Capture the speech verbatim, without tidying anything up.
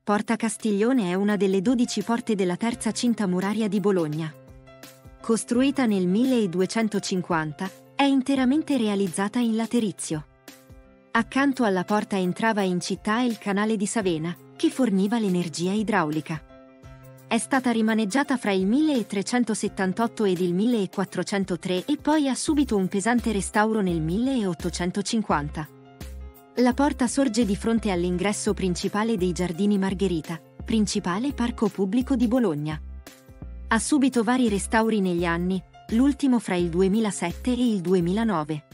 Porta Castiglione è una delle dodici porte della terza cinta muraria di Bologna. Costruita nel milleduecentocinquanta, è interamente realizzata in laterizio. Accanto alla porta entrava in città il canale di Savena, che forniva l'energia idraulica. È stata rimaneggiata fra il milletrecentosettantotto ed il millequattrocentotre e poi ha subito un pesante restauro nel milleottocentocinquanta. La porta sorge di fronte all'ingresso principale dei Giardini Margherita, principale parco pubblico di Bologna. Ha subito vari restauri negli anni, l'ultimo fra il duemilasette e il duemilanove.